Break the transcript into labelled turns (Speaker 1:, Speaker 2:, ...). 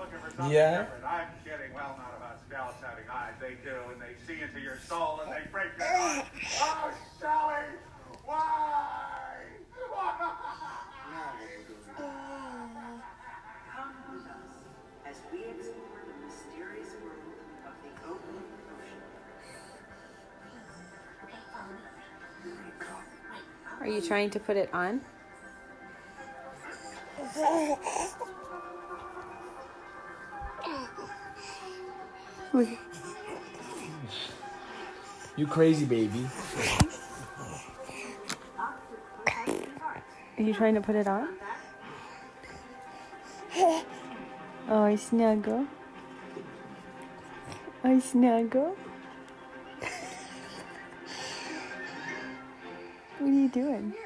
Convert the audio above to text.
Speaker 1: looking for something different. I'm kidding. Well, not about scallops having eyes. They do, and they see into your soul, and they break your heart. Oh, Shelly! Why?
Speaker 2: Come with us as we explore the mysterious world of the open ocean.
Speaker 3: Are you trying to put it on?
Speaker 4: You crazy, baby.
Speaker 3: Are you trying to put it on? Oh, I snuggle. I snuggle. What are you doing?